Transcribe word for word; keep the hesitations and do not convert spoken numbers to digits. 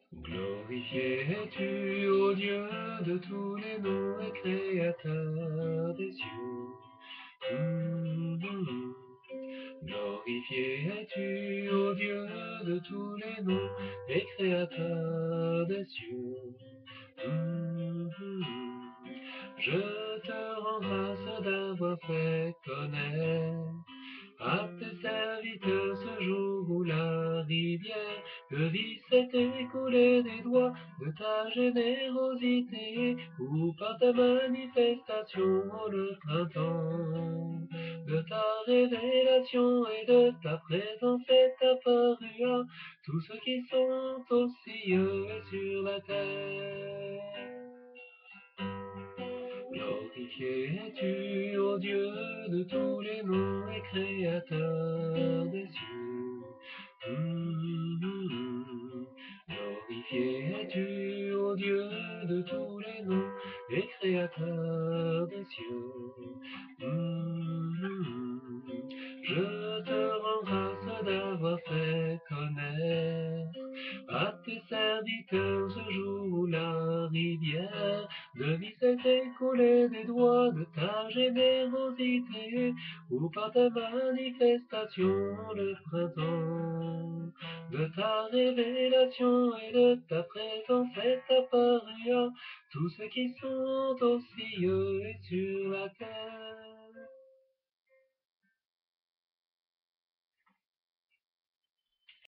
Glorifié es-tu, ô Dieu de tous les noms et créateur des cieux. Hum, hum, hum. Glorifié es-tu, ô Dieu de tous les noms et créateur des cieux. Hum, hum, hum. Je te rends grâce d'avoir fait connaître à tes serviteurs ce jour où la rivière de vie s'est écoulée des doigts de ta générosité, ou par ta manifestation le printemps de ta révélation et de ta présence est apparu à tous ceux qui sont aux cieux et sur la terre. Glorifié es-tu, ô Dieu de tous les noms et créateur des cieux. Hum, hum, hum. Glorifié es-tu, ô Dieu de tous les noms et créateur des cieux. Hum, hum, hum. Je te rends grâce d'avoir fait connaître à tes serviteurs ce jour où la rivière de vie s'est écoulée des doigts de ta générosité, ou par ta manifestation le printemps de ta révélation et de ta présence est apparu à tous ceux qui sont aux cieux et sur la terre.